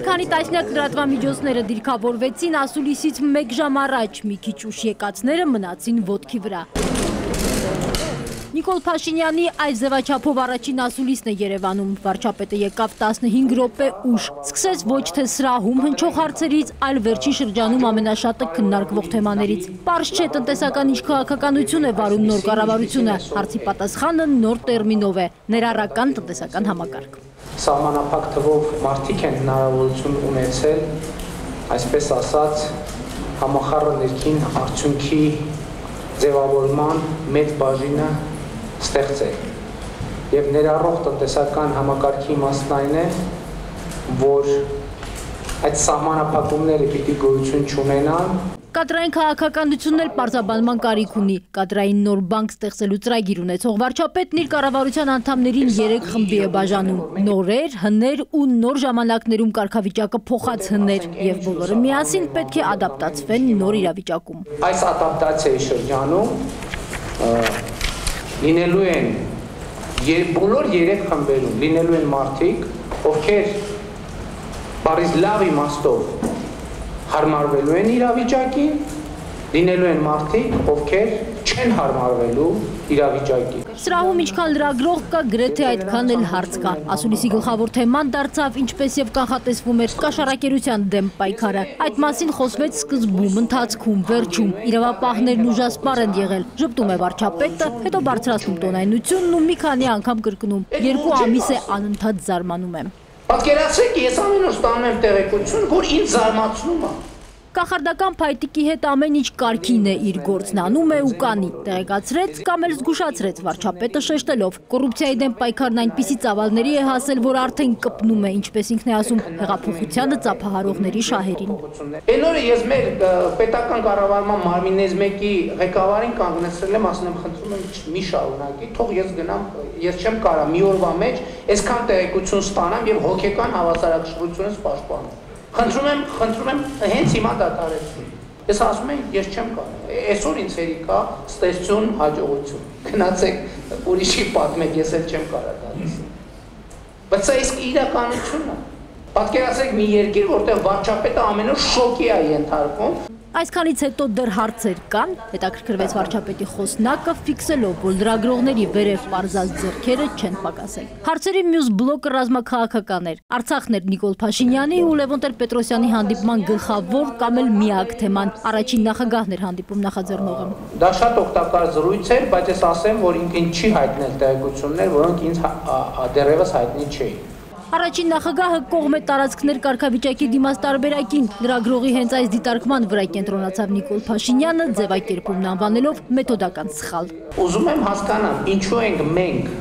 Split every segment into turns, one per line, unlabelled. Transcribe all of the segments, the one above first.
քանի տասնյակ լրատվամիջոցները դիրքավորվեցին ասուլիսից 1 ժամ առաջ, մի քիչ ուշ եկածները մնացին ոտքի վրա։ Նիկոլ Փաշինյանի այս ձևաչափով առաջին ասուլիսն է Երևանում։ Վարչապետը եկավ 15 րոպե ուշ։ Սկսեց ոչ թե սրահում հնչող հարցերից, այլ վերջին շրջանում ամենաշատը քննարկվող թեմաներից։ Պարզ չէ տնտեսական ինչ քաղաքականություն է վարում նոր կառավարությունը։ Հարցի պատասխանը նոր տերմինով է՝ ներառական տնտեսական համակարգ։
Սահմանափակ թվով մարդիկ են հնարավորություն ունեցել, այսպես ասած, համախառն ներքին արդյունքի ձևավորման մեծ բաժինը ստեղծել։ Եվ ներառող տնտեսական համակարգի իմաստն այն է, որ այդ սահմանափակումները պիտի գոյություն չունենան։
Կադրային քաղաքականությունն էլ պարզաբանման կարիք ունի։ Կադրային նոր բանկ ստեղծելու ծրագիր ունեցող վարչապետն իր կառավարության անդամներին 3 խմբի է բաժանում՝ նորեր, հներ ու նոր ժամանակներում կարգավիճակը փոխած հներ, եւ բոլորը միասին պետք է ադապտացվեն նոր իրավիճակում։
Այս ադապտացիայի շրջանում լինելու են բոլոր 3 խմբերում լինելու են մարդիկ, ովքեր բառից լավ իմաստով հարմարվելու են իրավիճակին, լինելու են մարդիկ, ովքեր չեն հարմարվելու իրավիճակին։
Սրահում ինչքան լրագրող կա, գրեթե այդքան էլ հարց կա։ Ասուլիսի գլխավոր թեման դարձավ, ինչպես եւ կանխատեսվում էր, կաշառակերության դեմ պայքարը։ Այդ մասին խոսվեց սկզբում, ընթացքում, վերջում։ Իրավապահներն ուժասպառ են եղել։ Ժպտում է վարչապետը, հետո բարձրացնում տոնայնությունն ու մի քանի անգամ կրկնում։ 2 ամիս է անընդհատ զարմանում եմ։
Պատկերացրեք, ես ամեն օր ստանում եմ տեղեկություն, որ ինձ զարմացնում է։
Կախարդական փայտիկի հետ ամեն ինչ կարգին է, իր գործն անում է ու կանի, տեղեկացրեց կամ էլ զգուշացրեց վարչապետը շեշտելով։ Կոռուպցիայի դեմ պայքարն այնպիսի ծավալների է հասել, որ արդեն կպնում է, ինչպես ինքն է ասում, հեղափոխությանը ծափահարողների շահերին։
Այն օրը ես մեր պետական կառավարման մարմիններից մեկի ղեկավարին կանգնեցրել եմ, ասում եմ, խնդրում եմ մի շարունակի, թող ես գնամ, ես չեմ կարա մի օրվա մեջ այսքան տեղեկություն ստանամ եւ հոգեկան հավասարակշռությունս պաշտպանեմ։ Խնդրում եմ, հենց հիմա դադարեցրու։ Ես ասում եմ, ես չեմ կարող։ Այսօր ինձ հերիք է ստեղծություն, հաջողություն։ Գնացեք ուրիշի պատմեք, ես էլ չեմ կարող դալիս։ Բայց սա իսկ իրականությունն է։ Պատկերացրեք մի երկիր, որտեղ վարչապետը ամեն օր շոկի է ենթարկվում։
Այսքանից հետո դեռ հարցեր կան, հետաքրքրվեց վարչապետի խոսնակը, ֆիքսելով, որ լրագրողների վերև պարզած ձեռքերը չեն պակասել։ Հարցերի մյուս բլոկը ռազմաքաղաքական էր։ Արցախն էր Նիկոլ Փաշինյանի ու Լևոն Տեր-Պետրոսյանի հանդիպման գլխավոր կամ էլ միակ թեման։ Առաջին նախագահն էր հանդիպում նախաձեռնողը։
Դա շատ օգտակար զրույց էր, բայց ես ասեմ, որ ինքն չի հայտնել տեղեկություններ, որոնք ինձ դեռևս հայտնի չէին։
Առաջին նախագահը կողմ է տարածքներ կարգավիճակի դիմաց տարբերակին։ Լրագրողի հենց այս դիտարկման վրա կենտրոնացավ Նիկոլ Փաշինյանը, ձևակերպումն անվանելով մեթոդական սխալ։
Ուզում եմ հասկանալ, ինչու ենք մենք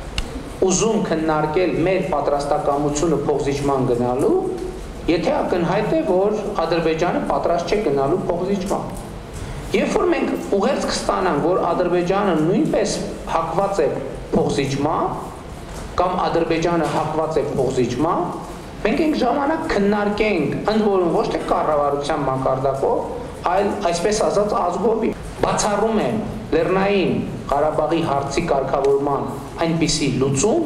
ուզում քննարկել մեր պատրաստակամությունը փոխզիջման գնալու, եթե ակնհայտ է, որ Ադրբեջանը պատրաստ չէ գնալու փոխզիջման։ Երբ որ մենք ուղերձ կստանանք, որ Ադրբեջանը նույնպես հակված է փոխզիջման, կամ Ադրբեջանը հակված է փոխզիջման, մենք ենք ժամանակ քննարկենք, ընդ որում ոչ թե կառավարության մակարդակով, այլ այսպես ասած ազգովի։ Բացառում եմ Լեռնային Ղարաբաղի հարցի կարգավորման այնպիսի լուծում,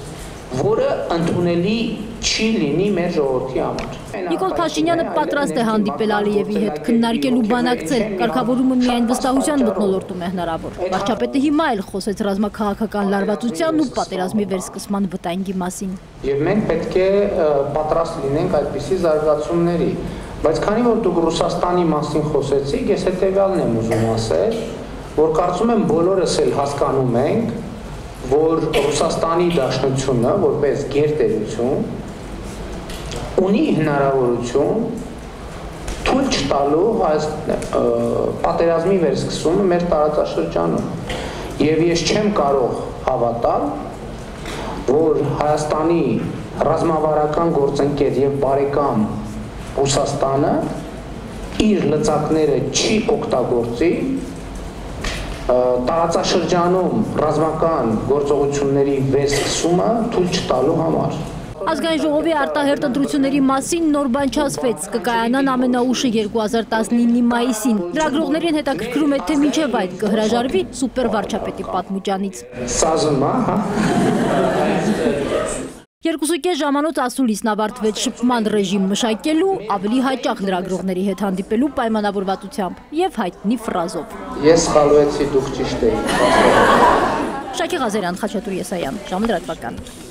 որը ընդունելի չի լինի մեր ժողովրդի համար։
Նիկոլ Փաշինյանը պատրաստ է հանդիպել Ալիևի հետ, քննարկել ու բանակցել, կարգավորումը միայն վստահության մթնոլորտում է հնարավոր։ Վարչապետը հիմա էլ խոսեց ռազմաքաղաքական լարվածության ու պատերազմի վերսկսման վտանգի մասին։
Եվ մենք պետք է պատրաստ լինենք այդպիսի զարգացումների, բայց քանի որ դուք Ռուսաստանի մասին խոսեցիք, ես հետևյալն եմ ուզում ասել, որ կարծում եմ բոլորս էլ հասկանում ենք, որ Ռուսաստանի Դաշնությունը որպես գերտերություն ունի հնարավորություն թույլ չտալու այս պատերազմի վերսկսումը մեր տարածաշրջանում։ Եվ ես չեմ կարող հավատալ, որ Հայաստանի ռազմավարական գործընկեր եւ բարեկամ Ռուսաստանը իր լծակները չի օգտագործի տարածաշրջանում ռազմական գործողությունների վերսկսումը թույլ չտալու համար։
Ազգային ժողովի արտահերտ ընտրությունների մասին նոր բան չասվեց, կկայանան ամենաուշը 2019-ի մայիսին։ Լրագրողներին հետաքրքրում է, թե մինչև այդ կհրաժարվի սուպեր վարչապետի պատմուճանից։
Սազում, հա։
2.5 ժամանոց ասուլիսն ավարտվեց շփման ռեժիմ մշակելու, ավելի հաճախ լրագրողների հետ հանդիպելու պայմանավորվածությամբ եւ հայտնի ֆրազով։
Ես սխալվեցի, դուք ճիշտ էիք։
Շակե Ղազարյան, Խաչատուր Եսայան, ժամը լրատվական։